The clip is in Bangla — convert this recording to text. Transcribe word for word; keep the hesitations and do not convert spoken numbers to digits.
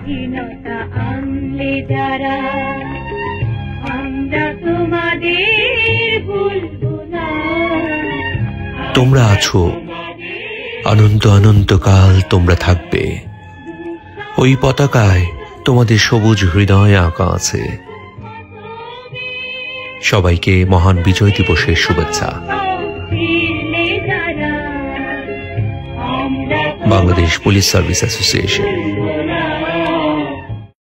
স্বাধীনতা আনলে যারা আমরা তোমাদের ভুলবো না। তোমরা আছো, অনন্ত অনন্তকাল তোমরা থাকবে। ওই পতাকায় তোমাদের সবুজ হৃদয় আঁকা আছে। সবাইকে মহান বিজয় দিবসের শুভেচ্ছা। Bangladesh police service association.